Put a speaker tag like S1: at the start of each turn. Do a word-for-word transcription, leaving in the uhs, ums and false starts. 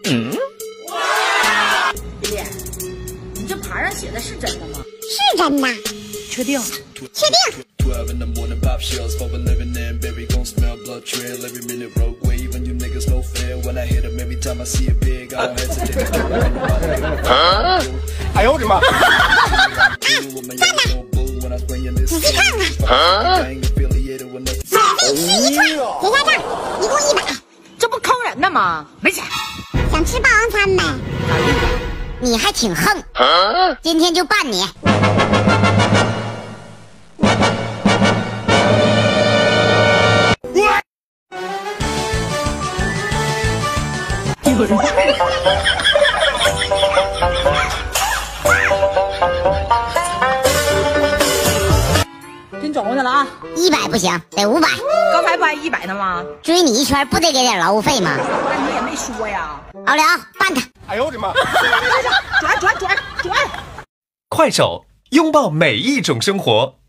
S1: 嗯，爷爷，你这牌上写的是真的吗？
S2: 是真的。
S1: 确定？
S2: 确定。
S3: 啊！哎呦我的妈！
S2: 啊，算了，仔细看看。啊！免费吃一串，结下账，一共一百。
S1: 这不坑人呢吗？没钱。
S2: 想吃霸王餐呗？你还挺横。
S3: 啊！
S2: 今天就办你。
S1: 有人。给你转过去了啊！
S2: 一百不行，得五百。
S1: 刚才不还一百呢吗？
S2: 追你一圈不得给点劳务费吗？
S1: 那你也没说呀。
S2: 老刘，办他！
S3: 哎呦我的妈！
S1: 转转转转！
S4: 快手，拥抱每一种生活。